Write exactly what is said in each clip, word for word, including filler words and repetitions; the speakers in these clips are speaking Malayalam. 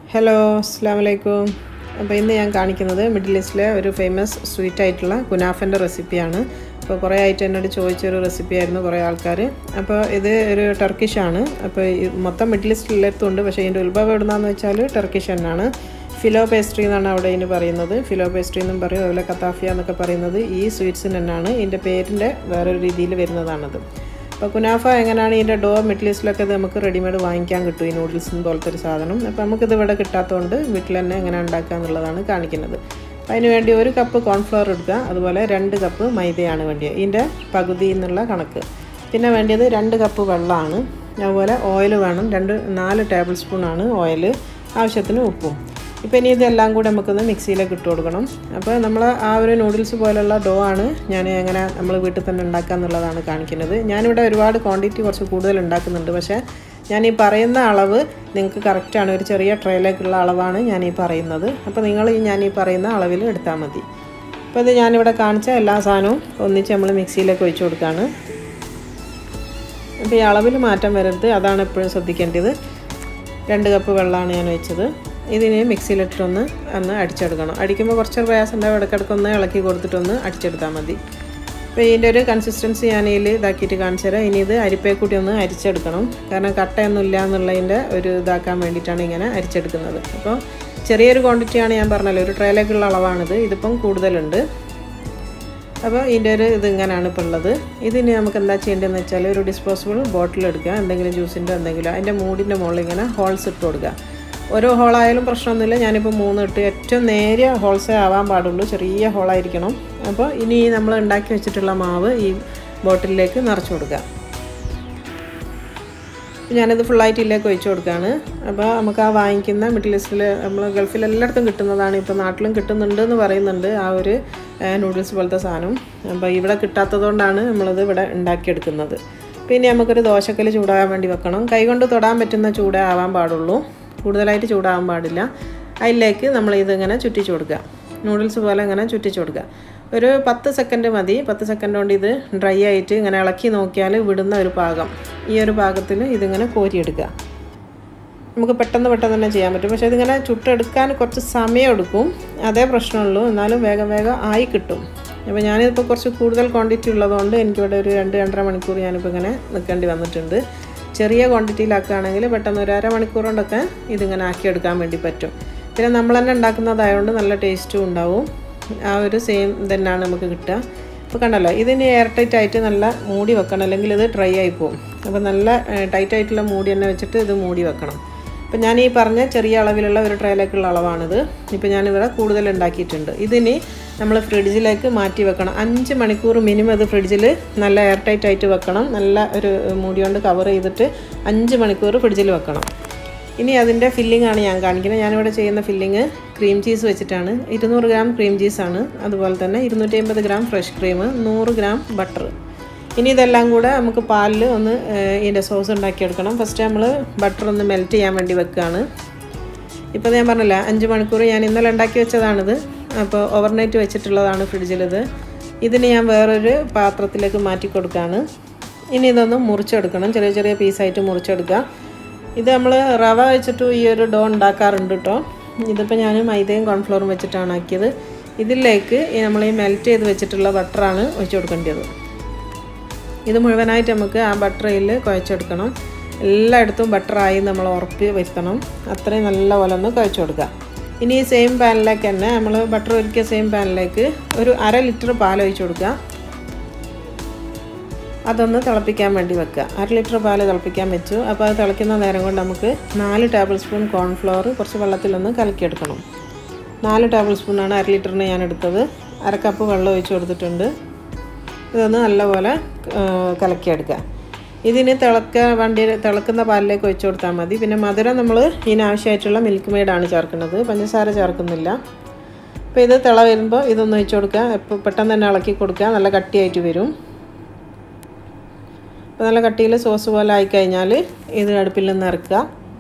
ഹലോ അസ്സലാമു അലൈക്കും. അപ്പോൾ ഇന്ന് ഞാൻ കാണിക്കുന്നത് മിഡിൽ ഈസ്റ്റിലെ ഒരു ഫേമസ് സ്വീറ്റ് ആയിട്ടുള്ള കുനാഫൻ്റെ റെസിപ്പിയാണ്. അപ്പോൾ കുറേ ആയിട്ട് എന്നോട് ചോദിച്ചൊരു റെസിപ്പി ആയിരുന്നു കുറേ ആൾക്കാർ. അപ്പോൾ ഇത് ഒരു ടർക്കിഷാണ്. അപ്പോൾ മൊത്തം മിഡിൽ ഈസ്റ്റ് എല്ലായിടത്തുണ്ട്, പക്ഷേ ഇതിൻ്റെ ഉത്ഭവം എവിടുന്നാന്ന് വെച്ചാൽ ടർക്കിഷ് തന്നെയാണ്. ഫിലോ പേസ്ട്രി എന്നാണ് അവിടെ ഇതിന് പറയുന്നത്. ഫിലോ പേസ്ട്രി എന്നും പറയും, അതുപോലെ കത്താഫിയ എന്നൊക്കെ പറയുന്നത് ഈ സ്വീറ്റ്സിന് തന്നെയാണ്. ഇതിൻ്റെ പേരിൻ്റെ വേറൊരു രീതിയിൽ വരുന്നതാണത്. അപ്പോൾ കുനാഫ എങ്ങനെയാണ് ഇതിൻ്റെ ഡോ മിഡിൽ ഈസ്റ്റിലൊക്കെ ഇത് നമുക്ക് റെഡിമെയ്ഡ് വാങ്ങിക്കാൻ കിട്ടും, ഈ നൂഡിൽസ് പോലത്തെ ഒരു സാധനം. അപ്പോൾ നമുക്കിത് ഇവിടെ കിട്ടാത്തതുകൊണ്ട് വീട്ടിൽ തന്നെ എങ്ങനെ ഉണ്ടാക്കുക എന്നുള്ളതാണ് കാണിക്കുന്നത്. അപ്പോൾ അതിന് വേണ്ടി ഒരു കപ്പ് കോൺഫ്ലവർ എടുക്കുക, അതുപോലെ രണ്ട് കപ്പ് മൈദയാണ് വേണ്ടിയത്, ഇതിൻ്റെ പകുതി എന്നുള്ള കണക്ക്. പിന്നെ വേണ്ടിയത് രണ്ട് കപ്പ് വെള്ളമാണ്, അതുപോലെ ഓയിൽ വേണം, രണ്ട് നാല് ടേബിൾ സ്പൂണാണ് ഓയിൽ, ആവശ്യത്തിന് ഉപ്പും. ഇപ്പോൾ ഇനി ഇതെല്ലാം കൂടി നമുക്കൊന്ന് മിക്സിയിലേക്ക് ഇട്ട് കൊടുക്കണം. അപ്പോൾ നമ്മൾ ആ ഒരു നൂഡിൽസ് പോലുള്ള ഡോ ആണ് ഞാൻ എങ്ങനെ നമ്മൾ വീട്ടിൽ തന്നെ ഉണ്ടാക്കുക എന്നുള്ളതാണ് കാണിക്കുന്നത്. ഞാനിവിടെ ഒരുപാട് ക്വാണ്ടിറ്റി കുറച്ച് കൂടുതൽ ഉണ്ടാക്കുന്നുണ്ട്, പക്ഷേ ഞാൻ ഈ പറയുന്ന അളവ് നിങ്ങൾക്ക് കറക്റ്റാണ്, ഒരു ചെറിയ ട്രേയിലേക്കുള്ള അളവാണ് ഞാൻ ഈ പറയുന്നത്. അപ്പോൾ നിങ്ങൾ ഈ ഞാൻ ഈ പറയുന്ന അളവിൽ എടുത്താൽ മതി. അപ്പോൾ ഇത് ഞാനിവിടെ കാണിച്ച എല്ലാ സാധനവും ഒന്നിച്ച് നമ്മൾ മിക്സിയിലേക്ക് ഒഴിച്ച് കൊടുക്കുകയാണ്. അപ്പോൾ ഈ അളവിൽ മാറ്റം വരരുത്, അതാണ് എപ്പോഴും ശ്രദ്ധിക്കേണ്ടത്. രണ്ട് കപ്പ് വെള്ളമാണ് ഞാൻ വെച്ചത്. ഇതിന് മിക്സിയിലിട്ടൊന്ന് ഒന്ന് അടിച്ചെടുക്കണം. അടിക്കുമ്പോൾ കുറച്ച് പ്രയാസം ഉണ്ടാവും, ഇടയ്ക്കിടയ്ക്കൊന്ന് ഇളക്കി കൊടുത്തിട്ടൊന്ന് അടിച്ചെടുത്താൽ മതി. അപ്പോൾ ഇതിൻ്റെ ഒരു കൺസിസ്റ്റൻസി ഞാൻ ഇതിൽ ഇതാക്കിയിട്ട് കാണിച്ചു തരാം. ഇനി ഇത് അരിപ്പയെ കൂടി ഒന്ന് അരിച്ചെടുക്കണം, കാരണം കട്ടയൊന്നും ഇല്ല എന്നുള്ളതിൻ്റെ ഒരു ഇതാക്കാൻ വേണ്ടിയിട്ടാണ് ഇങ്ങനെ അരിച്ചെടുക്കുന്നത്. അപ്പോൾ ചെറിയൊരു ക്വാണ്ടിറ്റിയാണ് ഞാൻ പറഞ്ഞല്ലോ, ഒരു ട്രേയിലേക്കുള്ള അളവാണിത്. ഇതിപ്പം കൂടുതലുണ്ട്. അപ്പോൾ ഇതിൻ്റെ ഒരു ഇത് ഇങ്ങനെയാണ് ഇപ്പോൾ ഉള്ളത്. ഇതിന് നമുക്ക് എന്താ ചെയ്യേണ്ടതെന്ന് വെച്ചാൽ ഒരു ഡിസ്പോസിബിൾ ബോട്ടിൽ എടുക്കുക, എന്തെങ്കിലും ജ്യൂസിൻ്റെ എന്തെങ്കിലും, അതിൻ്റെ മൂടിൻ്റെ മുകളിൽ ഇങ്ങനെ ഹോൾസ് ഇട്ട് കൊടുക്കുക. ഓരോ ഹോളായാലും പ്രശ്നമൊന്നുമില്ല, ഞാനിപ്പോൾ മൂന്ന് ഇട്ട്. ഏറ്റവും നേരിയ ഹോൾസേ ആവാൻ പാടുള്ളൂ, ചെറിയ ഹോളായിരിക്കണം. അപ്പോൾ ഇനി നമ്മൾ ഉണ്ടാക്കി വെച്ചിട്ടുള്ള മാവ് ഈ ബോട്ടിലേക്ക് നിറച്ച് കൊടുക്കുക. ഞാനിത് ഫുള്ളായിട്ട് ഇതിലേക്ക് ഒഴിച്ച് കൊടുക്കുകയാണ്. അപ്പോൾ നമുക്ക് ആ വാങ്ങിക്കുന്ന മിഡിൽ ഈസ്റ്റിൽ നമ്മൾ ഗൾഫിൽ എല്ലായിടത്തും കിട്ടുന്നതാണ്, ഇപ്പോൾ നാട്ടിലും കിട്ടുന്നുണ്ട് എന്ന് പറയുന്നുണ്ട് ആ ഒരു നൂഡിൽസ് പോലത്തെ സാധനം. അപ്പോൾ ഇവിടെ കിട്ടാത്തതുകൊണ്ടാണ് നമ്മളത് ഇവിടെ ഉണ്ടാക്കിയെടുക്കുന്നത്. പിന്നെ നമുക്കൊരു ദോശക്കല്ല് ചൂടാകാൻ വേണ്ടി വെക്കണം. കൈകൊണ്ട് തൊടാൻ പറ്റുന്ന ചൂടേ ആവാൻ പാടുള്ളൂ, കൂടുതലായിട്ട് ചൂടാകാൻ പാടില്ല. അതിലേക്ക് നമ്മൾ ഇതിങ്ങനെ ചുറ്റിച്ച് കൊടുക്കുക, നൂഡിൽസ് പോലെ ഇങ്ങനെ ചുറ്റിച്ച് കൊടുക്കുക. ഒരു പത്ത് സെക്കൻഡ് മതി. പത്ത് സെക്കൻഡ് കൊണ്ട് ഇത് ഡ്രൈ ആയിട്ട് ഇങ്ങനെ ഇളക്കി നോക്കിയാൽ വിടുന്ന ഒരു പാകം, ഈ ഒരു പാകത്തിൽ ഇതിങ്ങനെ കോരിയെടുക്കുക. നമുക്ക് പെട്ടെന്ന് പെട്ടെന്ന് തന്നെ ചെയ്യാൻ പറ്റും, പക്ഷേ ഇതിങ്ങനെ ചുട്ടെടുക്കാൻ കുറച്ച് സമയം എടുക്കും, അതേ പ്രശ്നമുള്ളൂ. എന്നാലും വേഗം വേഗം ആയി കിട്ടും. അപ്പോൾ ഞാനിപ്പോൾ കുറച്ച് കൂടുതൽ ക്വാണ്ടിറ്റി ഉള്ളതുകൊണ്ട് എനിക്കിവിടെ ഒരു രണ്ട് രണ്ടര മണിക്കൂർ ഞാനിപ്പോൾ ഇങ്ങനെ നിൽക്കേണ്ടി വന്നിട്ടുണ്ട്. ചെറിയ ക്വാണ്ടിറ്റിയിലാക്കുകയാണെങ്കിൽ പെട്ടെന്ന് ഒരു അരമണിക്കൂർ കൊണ്ടൊക്കെ ഇതിങ്ങനെ ആക്കിയെടുക്കാൻ വേണ്ടി പറ്റും. പിന്നെ നമ്മൾ തന്നെ ഉണ്ടാക്കുന്നതായതുകൊണ്ട് നല്ല ടേസ്റ്റും ഉണ്ടാവും. ആ ഒരു സെയിം തന്നെയാണ് നമുക്ക് കിട്ടുക. ഇപ്പോൾ കണ്ടല്ലോ, ഇതിന് എയർ ടൈറ്റ് ആയിട്ട് നല്ല മൂടി വെക്കണം, അല്ലെങ്കിൽ ഇത് ഡ്രൈ ആയി പോകും. അപ്പോൾ നല്ല ടൈറ്റ് ആയിട്ടുള്ള മൂടി തന്നെ വെച്ചിട്ട് ഇത് മൂടി വെക്കണം. അപ്പോൾ ഞാൻ ഈ പറഞ്ഞ ചെറിയ അളവിലുള്ള ഒരു ട്രേയിലേക്കുള്ള അളവാണിത്. ഇപ്പോൾ ഞാനിവിടെ കൂടുതൽ ഉണ്ടാക്കിയിട്ടുണ്ട്. ഇതിന് നമ്മൾ ഫ്രിഡ്ജിലേക്ക് മാറ്റി വെക്കണം. അഞ്ച് മണിക്കൂർ മിനിമം ഇത് ഫ്രിഡ്ജിൽ നല്ല എയർ ടൈറ്റ് ആയിട്ട് വെക്കണം. നല്ല ഒരു മൂടി കൊണ്ട് കവർ ചെയ്തിട്ട് അഞ്ച് മണിക്കൂർ ഫ്രിഡ്ജിൽ വെക്കണം. ഇനി അതിൻ്റെ ഫില്ലിംഗ് ആണ് ഞാൻ കാണിക്കുന്നത്. ഞാനിവിടെ ചെയ്യുന്ന ഫില്ലിങ് ക്രീം ചീസ് വെച്ചിട്ടാണ്. ഇരുന്നൂറ് ഗ്രാം ക്രീം ചീസാണ്, അതുപോലെ തന്നെ ഇരുന്നൂറ്റി അമ്പത് ഗ്രാം ഫ്രഷ് ക്രീം, നൂറ് ഗ്രാം ബട്ടർ. ഇനി ഇതെല്ലാം കൂടെ നമുക്ക് പാലിൽ ഒന്ന് ഇതിൻ്റെ സോസ് ഉണ്ടാക്കിയെടുക്കണം. ഫസ്റ്റ് നമ്മൾ ബട്ടർ ഒന്ന് മെൽറ്റ് ചെയ്യാൻ വേണ്ടി വെക്കുകയാണ്. ഇപ്പോൾ ഞാൻ പറഞ്ഞില്ല, അഞ്ച് മണിക്കൂർ ഞാൻ ഇന്നലെ ഉണ്ടാക്കി വെച്ചതാണിത്. അപ്പോൾ ഓവർനൈറ്റ് വെച്ചിട്ടുള്ളതാണ് ഫ്രിഡ്ജിലിത്. ഇതിന് ഞാൻ വേറൊരു പാത്രത്തിലേക്ക് മാറ്റി കൊടുക്കുകയാണ്. ഇനി ഇതൊന്ന് മുറിച്ചെടുക്കണം, ചെറിയ ചെറിയ പീസായിട്ട് മുറിച്ചെടുക്കുക. ഇത് നമ്മൾ റവ വെച്ചിട്ട് ഈ ഒരു ഡോ ഉണ്ടാക്കാറുണ്ട് കേട്ടോ. ഇതിപ്പോൾ ഞാൻ മൈദയും കോൺഫ്ലോറും വെച്ചിട്ടാണ് ആക്കിയത്. ഇതിലേക്ക് നമ്മൾ ഈ മെൽറ്റ് ചെയ്ത് വെച്ചിട്ടുള്ള ബട്ടറാണ് ഒഴിച്ച് കൊടുക്കേണ്ടത്. ഇത് മുഴുവനായിട്ട് നമുക്ക് ആ ബട്ടറിൽ കുഴച്ചെടുക്കണം. എല്ലായിടത്തും ബട്ടറായി നമ്മൾ ഉറപ്പ് വരുത്തണം, അത്രയും നല്ല പോലെ ഒന്ന് കുഴച്ച് കൊടുക്കുക. ഇനി ഈ സെയിം പാനിലേക്ക് തന്നെ നമ്മൾ ബട്ടർ ഒരുക്കിയ സെയിം പാനിലേക്ക് ഒരു അര ലിറ്റർ പാൽ ഒഴിച്ച് കൊടുക്കുക. അതൊന്ന് തിളപ്പിക്കാൻ വേണ്ടി വെക്കുക. അര ലിറ്റർ പാൽ തിളപ്പിക്കാൻ വെച്ചു. അപ്പോൾ അത് തിളയ്ക്കുന്ന നേരം കൊണ്ട് നമുക്ക് നാല് ടേബിൾ സ്പൂൺ കോൺഫ്ലവർ കുറച്ച് വെള്ളത്തിലൊന്ന് കലക്കിയെടുക്കണം. നാല് ടേബിൾ സ്പൂണാണ് അര ലിറ്ററിന് ഞാൻ എടുത്തത്. അര കപ്പ് വെള്ളം ഒഴിച്ച് കൊടുത്തിട്ടുണ്ട്. ഇതൊന്ന് നല്ലപോലെ കലക്കിയെടുക്കുക. ഇതിന് തിളക്കാൻ വേണ്ടി തിളക്കുന്ന പാലിലേക്ക് ഒഴിച്ച് കൊടുത്താൽ മതി. പിന്നെ മധുരം നമ്മൾ ഇതിനാവശ്യമായിട്ടുള്ള മിൽക്ക് മെയ്ഡാണ് ചേർക്കുന്നത്, പഞ്ചസാര ചേർക്കുന്നില്ല. അപ്പോൾ ഇത് തിള വരുമ്പോൾ ഇതൊന്ന് ഒഴിച്ച് കൊടുക്കുക. ഇപ്പോൾ പെട്ടെന്ന് തന്നെ ഇളക്കി കൊടുക്കുക, നല്ല കട്ടിയായിട്ട് വരും. അപ്പോൾ നല്ല കട്ടിയിൽ സോസ് പോലെ ആയിക്കഴിഞ്ഞാൽ ഇത് അടുപ്പിൽ നിന്ന് ഇറക്കുക.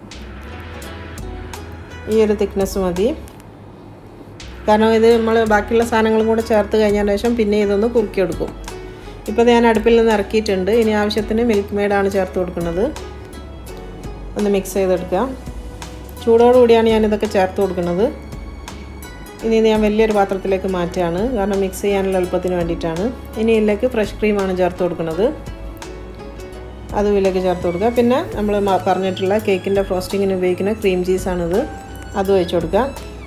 ഈ ഒരു തിക്നെസ് മതി, കാരണം ഇത് നമ്മൾ ബാക്കിയുള്ള സാധനങ്ങളും കൂടെ ചേർത്ത് കഴിഞ്ഞതിന് ശേഷം പിന്നെ ഇതൊന്ന് കുറുക്കിയെടുക്കും. ഇപ്പോൾ ഞാൻ അടുപ്പിൽ നിന്ന് ഇറക്കിയിട്ടുണ്ട്. ഇനി ആവശ്യത്തിന് മിൽക്ക് മെയ്ഡാണ് ചേർത്ത് കൊടുക്കുന്നത്. ഒന്ന് മിക്സ് ചെയ്തെടുക്കുക. ചൂടോടുകൂടിയാണ് ഞാനിതൊക്കെ ചേർത്ത് കൊടുക്കുന്നത്. ഇനി ഞാൻ വലിയൊരു പാത്രത്തിലേക്ക് മാറ്റുകയാണ്, കാരണം മിക്സ് ചെയ്യാനുള്ള എളുപ്പത്തിന് വേണ്ടിയിട്ടാണ്. ഇനി ഇതിലേക്ക് ഫ്രഷ് ക്രീമാണ് ചേർത്ത് കൊടുക്കുന്നത്. അതും ഇതിലേക്ക് ചേർത്ത് കൊടുക്കുക. പിന്നെ നമ്മൾ പറഞ്ഞിട്ടുള്ള കേക്കിൻ്റെ ഫ്രോസ്റ്റിങ്ങിന് ഉപയോഗിക്കുന്ന ക്രീം ചീസാണിത്, അതും ഒഴിച്ച് കൊടുക്കുക.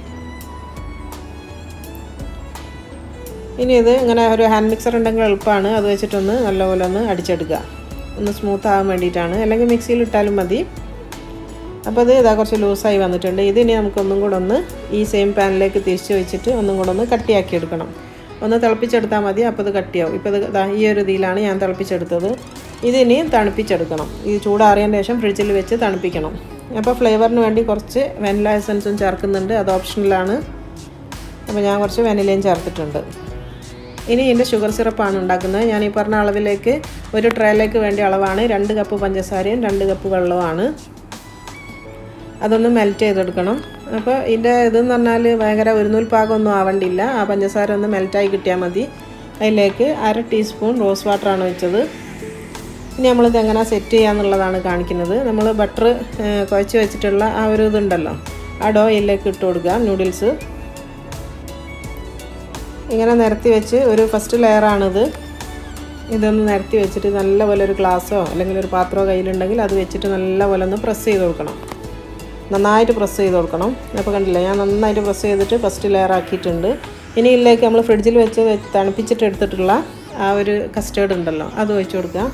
ഇനി ഇത് ഇങ്ങനെ ഒരു ഹാൻഡ് മിക്സർ ഉണ്ടെങ്കിൽ എളുപ്പമാണ്, അത് വെച്ചിട്ടൊന്ന് നല്ലപോലെ ഒന്ന് അടിച്ചെടുക്കുക, ഒന്ന് സ്മൂത്ത് ആകാൻ വേണ്ടിയിട്ടാണ്. അല്ലെങ്കിൽ മിക്സിയിൽ ഇട്ടാലും മതി. അപ്പോൾ ഇത് ഇതാ കുറച്ച് ലൂസായി വന്നിട്ടുണ്ട്. ഇതിനി നമുക്കൊന്നും കൂടെ ഒന്ന് ഈ സെയിം പാനിലേക്ക് തിരിച്ച് വെച്ചിട്ട് ഒന്നും കൂടെ ഒന്ന് കട്ടിയാക്കി എടുക്കണം. ഒന്ന് തിളപ്പിച്ചെടുത്താൽ മതി, അപ്പോൾ ഇത് കട്ടിയാവും. ഇപ്പോൾ ഇത് ഈ ഒരു ഇതിലാണ് ഞാൻ തിളപ്പിച്ചെടുത്തത്. ഇതിനി തണുപ്പിച്ചെടുക്കണം. ഈ ചൂടാറിയതിന് ശേഷം ഫ്രിഡ്ജിൽ വെച്ച് തണുപ്പിക്കണം. അപ്പോൾ ഫ്ലേവറിന് വേണ്ടി കുറച്ച് വെനില എസൻസും ചേർക്കുന്നുണ്ട്, അത് ഓപ്ഷണലാണ്. അപ്പോൾ ഞാൻ കുറച്ച് വെനിലയും ചേർത്തിട്ടുണ്ട്. ഇനി ഇതിൻ്റെ ഷുഗർ സിറപ്പാണ് ഉണ്ടാക്കുന്നത്. ഞാൻ ഈ പറഞ്ഞ അളവിലേക്ക് ഒരു ട്രേയിലേക്ക് വേണ്ടി അളവാണ്. രണ്ട് കപ്പ് പഞ്ചസാരയും രണ്ട് കപ്പ് വെള്ളവുമാണ്. അതൊന്ന് മെൽറ്റ് ചെയ്തെടുക്കണം. അപ്പോൾ ഇതിൻ്റെ ഇതെന്ന് പറഞ്ഞാൽ ഭയങ്കര ഒരു നൂൽ പാകമൊന്നും ആവേണ്ടില്ല, ആ പഞ്ചസാര ഒന്ന് മെൽറ്റായി കിട്ടിയാൽ മതി. അതിലേക്ക് അര ടീസ്പൂൺ റോസ് വാട്ടറാണ് വെച്ചത്. ഇനി നമ്മളിത് എങ്ങനെ സെറ്റ് ചെയ്യാന്നുള്ളതാണ് കാണിക്കുന്നത്. നമ്മൾ ബട്ടർ കുഴച്ച് വെച്ചിട്ടുള്ള ആ ഒരു ഇതുണ്ടല്ലോ, ആ ഡോ ഇതിലേക്ക് ഇട്ട് കൊടുക്കുക. നൂഡിൽസ് ഇങ്ങനെ നിരത്തി വെച്ച് ഒരു ഫസ്റ്റ് ലെയറാണിത്. ഇതൊന്ന് നിരത്തി വെച്ചിട്ട് നല്ലപോലെ ഒരു ഗ്ലാസ്സോ അല്ലെങ്കിൽ ഒരു പാത്രമോ കയ്യിലുണ്ടെങ്കിൽ അത് വെച്ചിട്ട് നല്ലപോലെ ഒന്ന് പ്രസ് ചെയ്ത് കൊടുക്കണം. നന്നായിട്ട് പ്രസ് ചെയ്ത് കൊടുക്കണം. അപ്പോൾ കണ്ടില്ലേ, ഞാൻ നന്നായിട്ട് പ്രസ് ചെയ്തിട്ട് ഫസ്റ്റ് ലെയർ ആക്കിയിട്ടുണ്ട്. ഇനി ഇതിലേക്ക് നമ്മൾ ഫ്രിഡ്ജിൽ വെച്ച് തണുപ്പിച്ചിട്ട് എടുത്തിട്ടുള്ള ആ ഒരു കസ്റ്റേർഡ് ഉണ്ടല്ലോ, അത് ഒഴിച്ച് കൊടുക്കുക.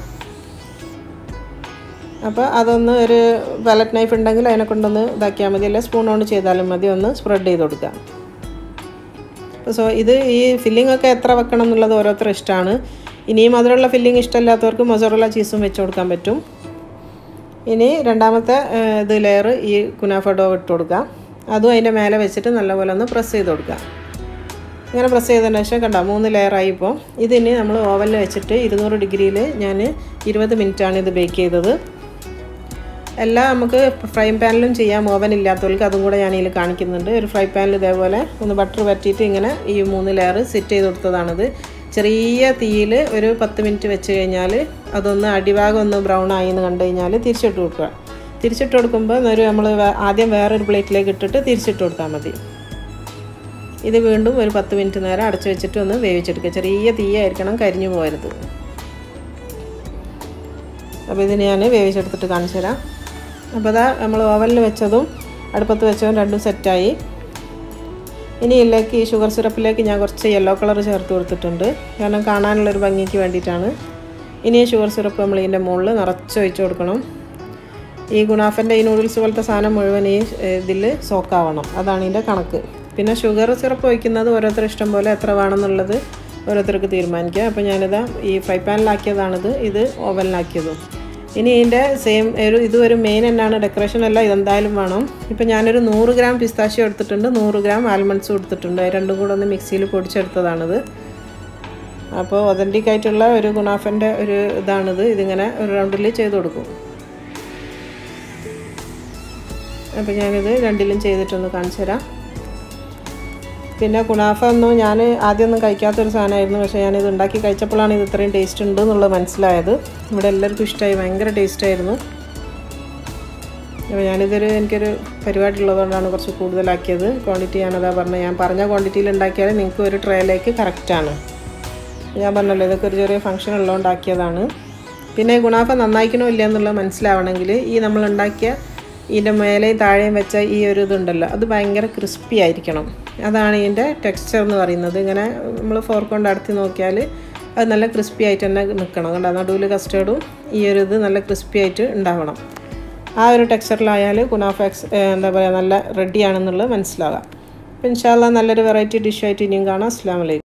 അപ്പോൾ അതൊന്ന് ഒരു പാലറ്റ് നൈഫ് ഉണ്ടെങ്കിൽ അതിനെ കൊണ്ടൊന്ന് ഇതാക്കിയാൽ മതി, അല്ലെ സ്പൂൺ കൊണ്ട് ചെയ്താലും മതി. ഒന്ന് സ്പ്രെഡ് ചെയ്ത് കൊടുക്കുക. സോ ഇത് ഈ ഫില്ലിംഗ് ഒക്കെ എത്ര വെക്കണം എന്നുള്ളത് ഓരോരുത്തർ ഇഷ്ടമാണ്. ഇനിയും അതിലുള്ള ഫില്ലിംഗ് ഇഷ്ടമില്ലാത്തവർക്ക് മൊസറല്ല ചീസും വെച്ച് കൊടുക്കാൻ പറ്റും. ഇനി രണ്ടാമത്തെ ഇത് ലെയർ ഈ കുനാഫ ഡോ ഇട്ട് കൊടുക്കുക. അതും അതിൻ്റെ മേലെ വെച്ചിട്ട് നല്ലപോലെ ഒന്ന് പ്രസ് ചെയ്ത് കൊടുക്കുക. ഇങ്ങനെ പ്രസ് ചെയ്തതിന് ശേഷം കണ്ടോ മൂന്ന് ലെയറായി. ഇപ്പോൾ ഇതിന് നമ്മൾ ഓവനിൽ വെച്ചിട്ട് ഇരുന്നൂറ് ഡിഗ്രിയിൽ ഞാൻ ഇരുപത് മിനിറ്റാണ് ഇത് ബേക്ക് ചെയ്തത്. എല്ലാം നമുക്ക് ഫ്രൈ പാനിലും ചെയ്യാം, ഓവൻ ഇല്ലാത്തവർക്ക് അതും കൂടെ ഞാൻ ഇതിൽ കാണിക്കുന്നുണ്ട്. ഒരു ഫ്രൈ പാനിൽ ഇതേപോലെ ഒന്ന് ബട്ടർ പറ്റിയിട്ട് ഇങ്ങനെ ഈ മൂന്ന് ലെയർ സെറ്റ് ചെയ്ത് കൊടുത്തതാണിത്. ചെറിയ തീയിൽ ഒരു പത്ത് മിനിറ്റ് വെച്ച് കഴിഞ്ഞാൽ അതൊന്ന് അടിഭാഗം ഒന്ന് ബ്രൗൺ ആയി എന്ന് കണ്ടു കഴിഞ്ഞാൽ തിരിച്ചിട്ട് കൊടുക്കുക. തിരിച്ചിട്ട് കൊടുക്കുമ്പോൾ ഒരു നമ്മൾ ആദ്യം വേറൊരു പ്ലേറ്റിലേക്ക് ഇട്ടിട്ട് തിരിച്ചിട്ട് കൊടുത്താൽ മതി. ഇത് വീണ്ടും ഒരു പത്ത് മിനിറ്റ് നേരം അടച്ചു വെച്ചിട്ട് ഒന്ന് വേവിച്ചെടുക്കുക. ചെറിയ തീയായിരിക്കണം, കരിഞ്ഞു പോകരുത്. അപ്പോൾ ഇതിന് ഞാൻ വേവിച്ചെടുത്തിട്ട് കാണിച്ചു തരാം. അപ്പോൾ അതാ നമ്മൾ ഓവനിൽ വെച്ചതും അടുപ്പത്ത് വെച്ചതും രണ്ടും സെറ്റായി. ഇനി ഇതിലേക്ക് ഈ ഷുഗർ സിറപ്പിലേക്ക് ഞാൻ കുറച്ച് യെല്ലോ കളർ ചേർത്ത് കൊടുത്തിട്ടുണ്ട്, കാരണം കാണാനുള്ളൊരു ഭംഗിക്ക് വേണ്ടിയിട്ടാണ്. ഇനി ഈ ഷുഗർ സിറപ്പ് നമ്മൾ ഇതിൻ്റെ മുകളിൽ നിറച്ച് ഒഴിച്ച് കൊടുക്കണം. ഈ ഗുണാഫൻ്റെ ഈ നൂഡിൽസ് പോലത്തെ സാധനം മുഴുവൻ ഈ ഇതിൽ സോക്കാവണം, അതാണ് ഇതിൻ്റെ കണക്ക്. പിന്നെ ഷുഗർ സിറപ്പ് ഒഴിക്കുന്നത് ഓരോരുത്തർ ഇഷ്ടം പോലെ എത്ര വേണമെന്നുള്ളത് ഓരോരുത്തർക്ക് തീരുമാനിക്കുക. അപ്പോൾ ഞാനിതാ ഈ ഫ്രൈ പാനിലാക്കിയതാണിത്, ഇത് ഓവനിലാക്കിയതും. ഇനി ഇതിൻ്റെ സെയിം ഒരു ഇതും ഒരു മെയിൻ എന്നാണ്, ഡെക്കറേഷൻ അല്ല, ഇതെന്തായാലും വേണം. ഇപ്പം ഞാനൊരു നൂറ് ഗ്രാം പിസ്താഷ്യോ എടുത്തിട്ടുണ്ട്, നൂറ് ഗ്രാം ആൽമണ്ട്സും എടുത്തിട്ടുണ്ട്. രണ്ടും കൂടെ ഒന്ന് മിക്സിയിൽ പൊടിച്ചെടുത്തതാണിത്. അപ്പോൾ ഒതൻറ്റിക് ആയിട്ടുള്ള ഒരു ഗുണാഫൻ്റെ ഒരു ഇതാണിത്. ഇതിങ്ങനെ ഒരു റൗണ്ടിൽ ചെയ്ത് കൊടുക്കും. അപ്പോൾ ഞാനിത് രണ്ടിലും ചെയ്തിട്ടൊന്ന് കാണിച്ചു തരാം. പിന്നെ കുനാഫ ഒന്നും ഞാൻ ആദ്യമൊന്നും കഴിക്കാത്തൊരു സാധനമായിരുന്നു, പക്ഷേ ഞാനിത് ഉണ്ടാക്കി കഴിച്ചപ്പോഴാണ് ഇത് ഇത്രയും ടേസ്റ്റ് ഉണ്ട് എന്നുള്ളത് മനസ്സിലായത്. ഇവിടെ എല്ലാവർക്കും ഇഷ്ടമായി, ഭയങ്കര ടേസ്റ്റായിരുന്നു. അപ്പോൾ ഞാനിതൊരു എനിക്കൊരു പരിപാടി ഉള്ളതുകൊണ്ടാണ് കുറച്ച് കൂടുതലാക്കിയത്. ക്വാണ്ടിറ്റി ഞാനതാ പറഞ്ഞത്, ഞാൻ പറഞ്ഞ ക്വാണ്ടിറ്റിയിൽ ഉണ്ടാക്കിയാൽ നിങ്ങൾക്ക് ഒരു ട്രേയിലേക്ക് കറക്റ്റാണ്. ഞാൻ പറഞ്ഞല്ലോ ഇതൊക്കെ ഒരു ചെറിയ ഫംഗ്ഷൻ ഉള്ളതുകൊണ്ടാക്കിയതാണ്. പിന്നെ ഗുണാഫ നന്നായിക്കണോ ഇല്ല എന്നുള്ളത് മനസ്സിലാവണമെങ്കിൽ ഈ നമ്മളുണ്ടാക്കിയ ഇതിൻ്റെ മേലെയും താഴെയും വെച്ച ഈ ഒരു ഇതുണ്ടല്ലോ, അത് ഭയങ്കര ക്രിസ്പി ആയിരിക്കണം. അതാണ് ഇതിൻ്റെ ടെക്സ്ചർ എന്ന് പറയുന്നത്. ഇങ്ങനെ നമ്മൾ ഫോർക്ക് കൊണ്ട് അടുത്ത് നോക്കിയാൽ അത് നല്ല ക്രിസ്പി ആയിട്ട് തന്നെ നിൽക്കണം. കണ്ടോ, നടുവിൽ കസ്റ്റേർഡും ഈ ഒരു ഇത് നല്ല ക്രിസ്പി ആയിട്ട് ഉണ്ടാവണം. ആ ഒരു ടെക്സ്ചറിലായാൽ കുനാഫ എക്സ് എന്താ പറയുക നല്ല റെഡിയാണെന്നുള്ളത് മനസ്സിലാകാം. അപ്പോൾ ഇൻഷാ അല്ലാഹ് നല്ലൊരു വെറൈറ്റി ഡിഷായിട്ട് ഇനിയും കാണാം. അസ്സലാമു അലൈക്കും.